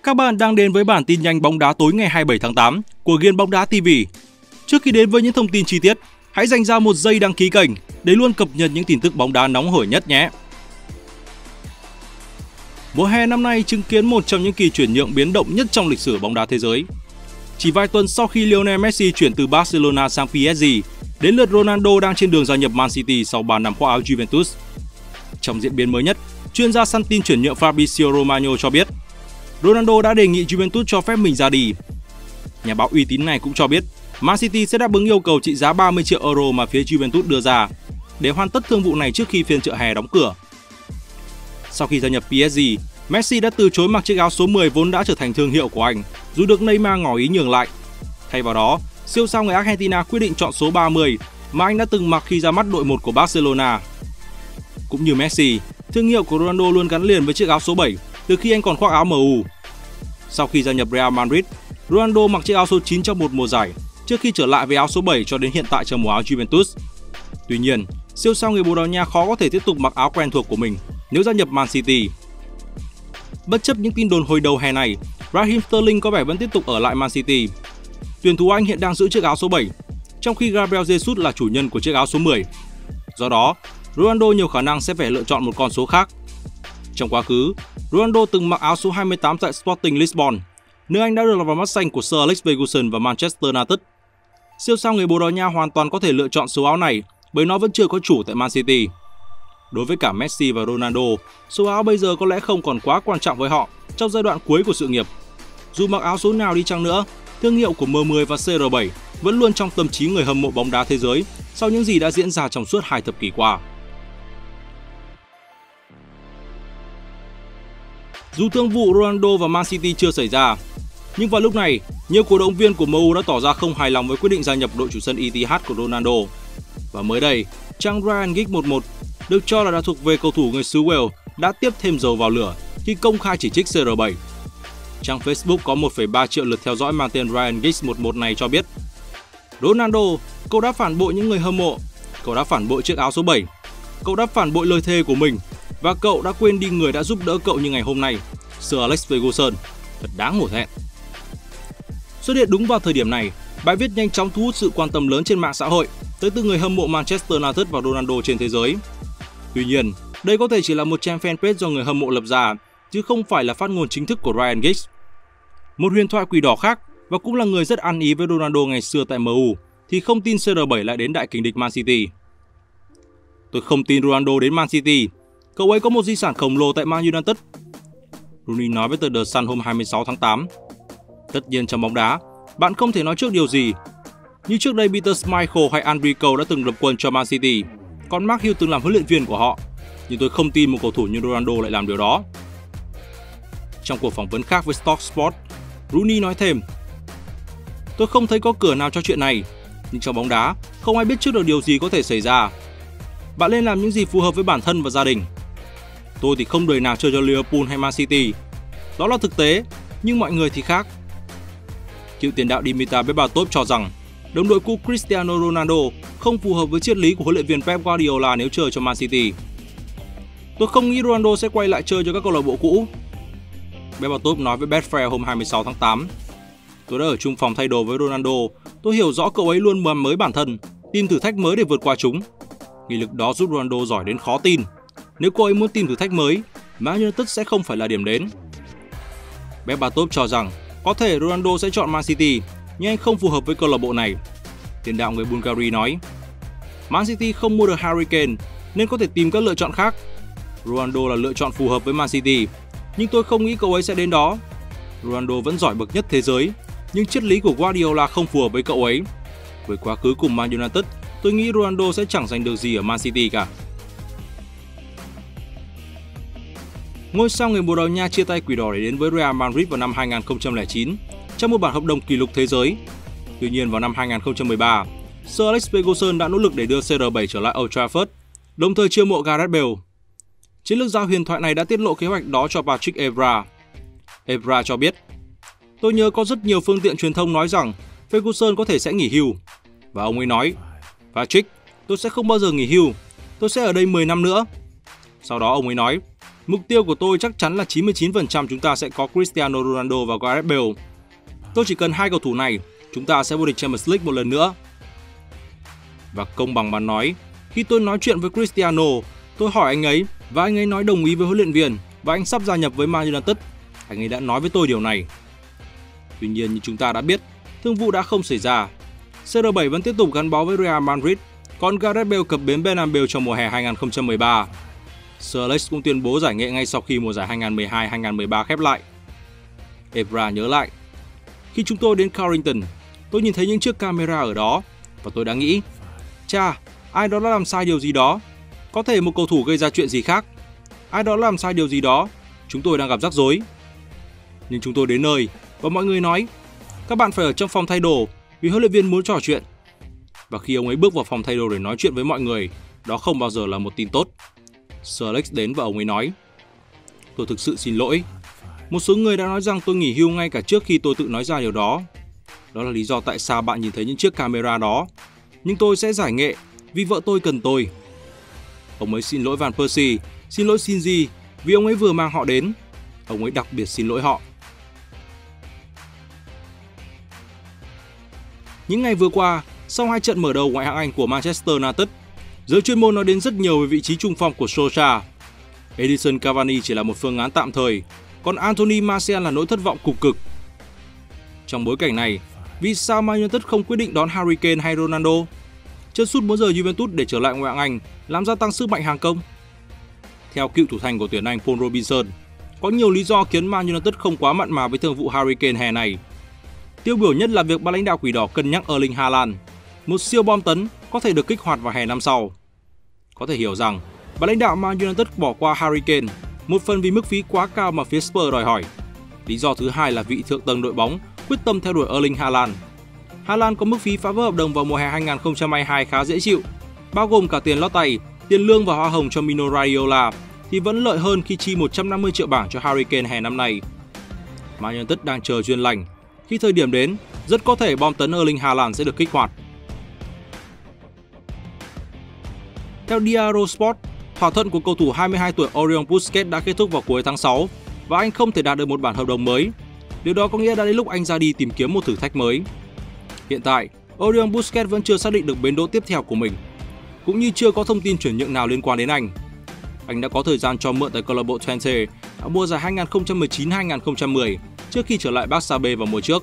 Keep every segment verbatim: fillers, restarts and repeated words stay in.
Các bạn đang đến với bản tin nhanh bóng đá tối ngày hai mươi bảy tháng tám của Ghiền Bóng Đá ti vi. Trước khi đến với những thông tin chi tiết, hãy dành ra một giây đăng ký kênh để luôn cập nhật những tin tức bóng đá nóng hổi nhất nhé. Mùa hè năm nay chứng kiến một trong những kỳ chuyển nhượng biến động nhất trong lịch sử bóng đá thế giới. Chỉ vài tuần sau khi Lionel Messi chuyển từ Barcelona sang pê ét giê, đến lượt Ronaldo đang trên đường gia nhập Man City sau ba năm khoác áo Juventus. Trong diễn biến mới nhất, chuyên gia săn tin chuyển nhượng Fabrizio Romano cho biết Ronaldo đã đề nghị Juventus cho phép mình ra đi. Nhà báo uy tín này cũng cho biết Man City sẽ đáp ứng yêu cầu trị giá ba mươi triệu euro mà phía Juventus đưa ra để hoàn tất thương vụ này trước khi phiên chợ hè đóng cửa. Sau khi gia nhập pê ét giê, Messi đã từ chối mặc chiếc áo số mười vốn đã trở thành thương hiệu của anh, dù được Neymar ngỏ ý nhường lại. Thay vào đó, siêu sao người Argentina quyết định chọn số ba mươi mà anh đã từng mặc khi ra mắt đội một của Barcelona. Cũng như Messi, thương hiệu của Ronaldo luôn gắn liền với chiếc áo số bảy từ khi anh còn khoác áo em u. Sau khi gia nhập Real Madrid, Ronaldo mặc chiếc áo số chín trong một mùa giải trước khi trở lại với áo số bảy cho đến hiện tại trong mùa áo Juventus. Tuy nhiên, siêu sao người Bồ Đào Nha khó có thể tiếp tục mặc áo quen thuộc của mình nếu gia nhập Man City. Bất chấp những tin đồn hồi đầu hè này, Raheem Sterling có vẻ vẫn tiếp tục ở lại Man City. Tuyển thủ Anh hiện đang giữ chiếc áo số bảy, trong khi Gabriel Jesus là chủ nhân của chiếc áo số mười. Do đó, Ronaldo nhiều khả năng sẽ phải lựa chọn một con số khác. Trong quá khứ, Ronaldo từng mặc áo số hai mươi tám tại Sporting Lisbon, nơi anh đã được lọt vào mắt xanh của Sir Alex Ferguson và Manchester United. Siêu sao người Bồ Đào Nha hoàn toàn có thể lựa chọn số áo này bởi nó vẫn chưa có chủ tại Man City. Đối với cả Messi và Ronaldo, số áo bây giờ có lẽ không còn quá quan trọng với họ trong giai đoạn cuối của sự nghiệp. Dù mặc áo số nào đi chăng nữa, thương hiệu của em mười và xê rờ bảy vẫn luôn trong tâm trí người hâm mộ bóng đá thế giới sau những gì đã diễn ra trong suốt hai thập kỷ qua. Dù thương vụ Ronaldo và Man City chưa xảy ra, nhưng vào lúc này, nhiều cổ động viên của em u đã tỏ ra không hài lòng với quyết định gia nhập đội chủ sân e tê hát của Ronaldo. Và mới đây, trang Ryan Giggs mười một được cho là đã thuộc về cầu thủ người xứ Wales đã tiếp thêm dầu vào lửa khi công khai chỉ trích xê rờ bảy. Trang Facebook có một phẩy ba triệu lượt theo dõi mang tên Ryan Giggs mười một này cho biết Ronaldo, cậu đã phản bội những người hâm mộ, cậu đã phản bội chiếc áo số bảy, cậu đã phản bội lời thề của mình và cậu đã quên đi người đã giúp đỡ cậu như ngày hôm nay, Sir Alex Ferguson. Thật đáng hổ thẹn. Xuất hiện đúng vào thời điểm này, bài viết nhanh chóng thu hút sự quan tâm lớn trên mạng xã hội tới từ người hâm mộ Manchester United và Ronaldo trên thế giới. Tuy nhiên, đây có thể chỉ là một trang fanpage do người hâm mộ lập ra, chứ không phải là phát ngôn chính thức của Ryan Giggs. Một huyền thoại quỷ đỏ khác và cũng là người rất ăn ý với Ronaldo ngày xưa tại em u thì không tin xê rờ bảy lại đến đại kình địch Man City. Tôi không tin Ronaldo đến Man City, cậu ấy có một di sản khổng lồ tại Man United, Rooney nói với tờ The Sun hôm hai mươi sáu tháng tám. Tất nhiên trong bóng đá, bạn không thể nói trước điều gì. Như trước đây Peter Schmeichel hay Andriy Cole đã từng lập quân cho Man City, còn Mark Hughes từng làm huấn luyện viên của họ. Nhưng tôi không tin một cầu thủ như Ronaldo lại làm điều đó. Trong cuộc phỏng vấn khác với Talk Sport, Rooney nói thêm: Tôi không thấy có cửa nào cho chuyện này, nhưng trong bóng đá, không ai biết trước được điều gì có thể xảy ra. Bạn nên làm những gì phù hợp với bản thân và gia đình. Tôi thì không đời nào chơi cho Liverpool hay Man City. Đó là thực tế, nhưng mọi người thì khác. Cựu tiền đạo Dimitar Berbatov cho rằng đồng đội cũ Cristiano Ronaldo không phù hợp với triết lý của huấn luyện viên Pep Guardiola nếu chơi cho Man City. Tôi không nghĩ Ronaldo sẽ quay lại chơi cho các câu lạc bộ cũ, Berbatov nói với Betfair hôm hai mươi sáu tháng tám. Tôi đã ở chung phòng thay đồ với Ronaldo, tôi hiểu rõ cậu ấy luôn làm mới bản thân, tìm thử thách mới để vượt qua chúng. Nghị lực đó giúp Ronaldo giỏi đến khó tin. Nếu cô ấy muốn tìm thử thách mới, Man United sẽ không phải là điểm đến. Berbatov cho rằng có thể Ronaldo sẽ chọn Man City, nhưng anh không phù hợp với câu lạc bộ này. Tiền đạo người Bulgaria nói: Man City không mua được Harry Kane nên có thể tìm các lựa chọn khác. Ronaldo là lựa chọn phù hợp với Man City, nhưng tôi không nghĩ cậu ấy sẽ đến đó. Ronaldo vẫn giỏi bậc nhất thế giới, nhưng triết lý của Guardiola không phù hợp với cậu ấy. Với quá khứ cùng Man United, tôi nghĩ Ronaldo sẽ chẳng giành được gì ở Man City cả. Ngôi sao người Bồ Đào Nha chia tay quỷ đỏ để đến với Real Madrid vào năm hai nghìn không trăm lẻ chín trong một bản hợp đồng kỷ lục thế giới. Tuy nhiên vào năm hai nghìn không trăm mười ba, Sir Alex Ferguson đã nỗ lực để đưa xê rờ bảy trở lại Old Trafford, đồng thời chiêu mộ Gareth Bale. Chiến lược gia huyền thoại này đã tiết lộ kế hoạch đó cho Patrick Evra. Evra cho biết: Tôi nhớ có rất nhiều phương tiện truyền thông nói rằng Ferguson có thể sẽ nghỉ hưu. Và ông ấy nói: Patrick, tôi sẽ không bao giờ nghỉ hưu, tôi sẽ ở đây mười năm nữa. Sau đó ông ấy nói: Mục tiêu của tôi chắc chắn là chín mươi chín phần trăm chúng ta sẽ có Cristiano Ronaldo và Gareth Bale. Tôi chỉ cần hai cầu thủ này, chúng ta sẽ vô địch Champions League một lần nữa. Và công bằng mà nói, khi tôi nói chuyện với Cristiano, tôi hỏi anh ấy và anh ấy nói đồng ý với huấn luyện viên và anh sắp gia nhập với Man United. Anh ấy đã nói với tôi điều này. Tuy nhiên như chúng ta đã biết, thương vụ đã không xảy ra. xê rờ bảy vẫn tiếp tục gắn bó với Real Madrid, còn Gareth Bale cập bến Bernabeu trong mùa hè hai nghìn không trăm mười ba. Sir Alex cũng tuyên bố giải nghệ ngay sau khi mùa giải hai nghìn không trăm mười hai hai nghìn không trăm mười ba khép lại. Evra nhớ lại, khi chúng tôi đến Carrington, tôi nhìn thấy những chiếc camera ở đó và tôi đã nghĩ, chà, ai đó đã làm sai điều gì đó. Có thể một cầu thủ gây ra chuyện gì khác. Ai đó đã làm sai điều gì đó. Chúng tôi đang gặp rắc rối. Nhưng chúng tôi đến nơi và mọi người nói, các bạn phải ở trong phòng thay đồ vì huấn luyện viên muốn trò chuyện. Và khi ông ấy bước vào phòng thay đồ để nói chuyện với mọi người, đó không bao giờ là một tin tốt. Sir Alex đến và ông ấy nói, tôi thực sự xin lỗi. Một số người đã nói rằng tôi nghỉ hưu ngay cả trước khi tôi tự nói ra điều đó. Đó là lý do tại sao bạn nhìn thấy những chiếc camera đó. Nhưng tôi sẽ giải nghệ vì vợ tôi cần tôi. Ông ấy xin lỗi Van Persie, xin lỗi Shinji vì ông ấy vừa mang họ đến. Ông ấy đặc biệt xin lỗi họ. Những ngày vừa qua, sau hai trận mở đầu ngoại hạng Anh của Manchester United, giới chuyên môn nói đến rất nhiều về vị trí trung phong của Solskjaer. Edinson Cavani chỉ là một phương án tạm thời, còn Anthony Martial là nỗi thất vọng cục cực. Trong bối cảnh này, vì sao Man United không quyết định đón Harry Kane hay Ronaldo? Chân sút muốn rời Juventus để trở lại ngoại hạng Anh, làm gia tăng sức mạnh hàng công. Theo cựu thủ thành của tuyển Anh Paul Robinson, có nhiều lý do khiến Man United không quá mặn mà với thương vụ Harry Kane hè này. Tiêu biểu nhất là việc ban lãnh đạo Quỷ Đỏ cân nhắc Erling Haaland, một siêu bom tấn có thể được kích hoạt vào hè năm sau. Có thể hiểu rằng, ban lãnh đạo Man United bỏ qua Harry Kane, một phần vì mức phí quá cao mà phía Spurs đòi hỏi. Lý do thứ hai là vị thượng tầng đội bóng quyết tâm theo đuổi Erling Haaland. Haaland có mức phí phá vỡ hợp đồng vào mùa hè hai nghìn không trăm hai mươi hai khá dễ chịu, bao gồm cả tiền lót tay, tiền lương và hoa hồng cho Mino Raiola, thì vẫn lợi hơn khi chi một trăm năm mươi triệu bảng cho Harry Kane hè năm nay. Man United đang chờ duyên lành. Khi thời điểm đến, rất có thể bom tấn Erling Haaland sẽ được kích hoạt. Theo Diario Sport, thỏa thuận của cầu thủ hai mươi hai tuổi Oriol Busquets đã kết thúc vào cuối tháng sáu và anh không thể đạt được một bản hợp đồng mới. Điều đó có nghĩa đã đến lúc anh ra đi tìm kiếm một thử thách mới. Hiện tại, Oriol Busquets vẫn chưa xác định được bến đỗ tiếp theo của mình, cũng như chưa có thông tin chuyển nhượng nào liên quan đến anh. Anh đã có thời gian cho mượn tại câu lạc bộ Twente ở mùa giải hai nghìn không trăm mười chín hai nghìn không trăm mười trước khi trở lại Barca B vào mùa trước.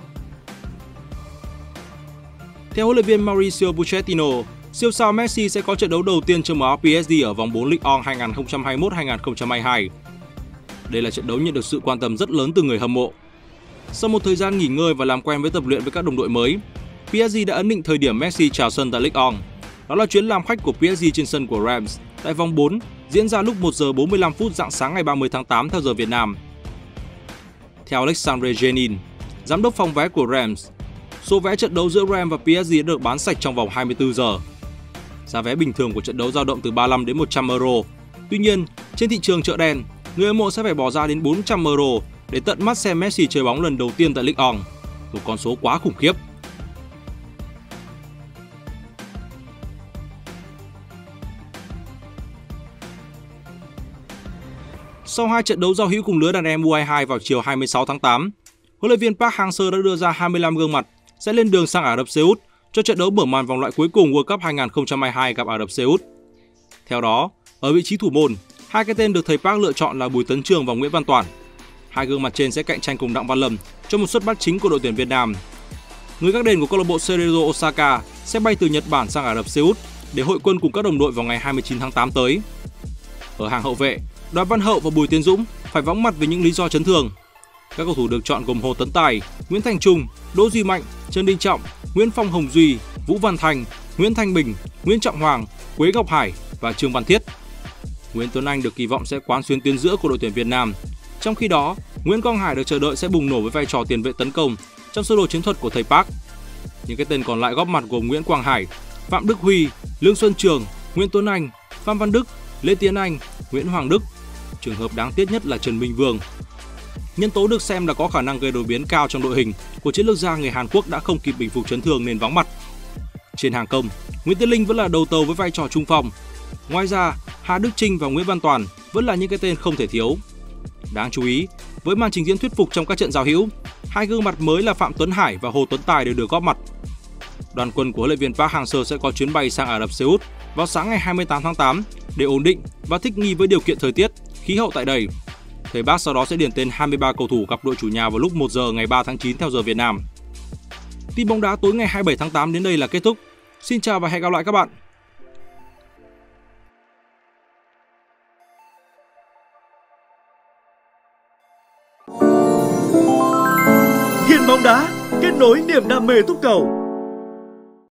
Theo huấn luyện viên Mauricio Pochettino, siêu sao Messi sẽ có trận đấu đầu tiên cho em áo pê ét giê ở vòng bốn Ligue một hai nghìn không trăm hai mươi mốt hai nghìn không trăm hai mươi hai. Đây là trận đấu nhận được sự quan tâm rất lớn từ người hâm mộ. Sau một thời gian nghỉ ngơi và làm quen với tập luyện với các đồng đội mới, pê ét giê đã ấn định thời điểm Messi chào sân tại Ligue một. Đó là chuyến làm khách của pê ét giê trên sân của Reims tại vòng bốn diễn ra lúc một giờ bốn mươi lăm phút rạng sáng ngày ba mươi tháng tám theo giờ Việt Nam. Theo Alexandre Genin, giám đốc phòng vé của Reims, số vé trận đấu giữa Reims và pê ét giê đã được bán sạch trong vòng hai mươi tư giờ. Giá vé bình thường của trận đấu dao động từ ba mươi lăm đến một trăm euro. Tuy nhiên, trên thị trường chợ đen, người hâm mộ sẽ phải bỏ ra đến bốn trăm euro để tận mắt xem Messi chơi bóng lần đầu tiên tại Ligue một, một con số quá khủng khiếp. Sau hai trận đấu giao hữu cùng lứa đàn em u hai mươi hai vào chiều hai mươi sáu tháng tám, huấn luyện viên Park Hang-seo đã đưa ra hai mươi lăm gương mặt sẽ lên đường sang Ả Rập Xê Út cho trận đấu mở màn vòng loại cuối cùng World Cup hai nghìn không trăm hai mươi hai gặp Ả Rập Xê Út. Theo đó, ở vị trí thủ môn, hai cái tên được thầy Park lựa chọn là Bùi Tấn Trường và Nguyễn Văn Toản. Hai gương mặt trên sẽ cạnh tranh cùng Đặng Văn Lâm cho một suất bắt chính của đội tuyển Việt Nam. Người gác đền của câu lạc bộ Cerezo Osaka sẽ bay từ Nhật Bản sang Ả Rập Xê Út để hội quân cùng các đồng đội vào ngày hai mươi chín tháng tám tới. Ở hàng hậu vệ, Đoàn Văn Hậu và Bùi Tiến Dũng phải vắng mặt vì những lý do chấn thương. Các cầu thủ được chọn gồm Hồ Tấn Tài, Nguyễn Thành Trung, Đỗ Duy Mạnh, Trần Đình Trọng, Nguyễn Phong Hồng Duy, Vũ Văn Thành, Nguyễn Thanh Bình, Nguyễn Trọng Hoàng, Quế Ngọc Hải và Trương Văn Thiết. Nguyễn Tuấn Anh được kỳ vọng sẽ quán xuyến tuyến giữa của đội tuyển Việt Nam. Trong khi đó, Nguyễn Quang Hải được chờ đợi sẽ bùng nổ với vai trò tiền vệ tấn công trong sơ đồ chiến thuật của thầy Park. Những cái tên còn lại góp mặt gồm Nguyễn Quang Hải, Phạm Đức Huy, Lương Xuân Trường, Nguyễn Tuấn Anh, Phan Văn Đức, Lê Tiến Anh, Nguyễn Hoàng Đức. Trường hợp đáng tiếc nhất là Trần Minh Vương. Nhân tố được xem là có khả năng gây đột biến cao trong đội hình của chiến lược gia người Hàn Quốc đã không kịp bình phục chấn thương nên vắng mặt. Trên hàng công, Nguyễn Tiến Linh vẫn là đầu tàu với vai trò trung phong. Ngoài ra, Hà Đức Chinh và Nguyễn Văn Toàn vẫn là những cái tên không thể thiếu. Đáng chú ý, với màn trình diễn thuyết phục trong các trận giao hữu, hai gương mặt mới là Phạm Tuấn Hải và Hồ Tuấn Tài đều được góp mặt. Đoàn quân của huấn luyện viên Park Hang-seo sẽ có chuyến bay sang Ả Rập Xê Út vào sáng ngày hai mươi tám tháng tám để ổn định và thích nghi với điều kiện thời tiết, khí hậu tại đây. Thầy Park sau đó sẽ điền tên hai mươi ba cầu thủ gặp đội chủ nhà vào lúc một giờ ngày ba tháng chín theo giờ Việt Nam. Tin bóng đá tối ngày hai mươi bảy tháng tám đến đây là kết thúc. Xin chào và hẹn gặp lại các bạn. Hiền bóng đá, kết nối niềm đam mê túc cầu.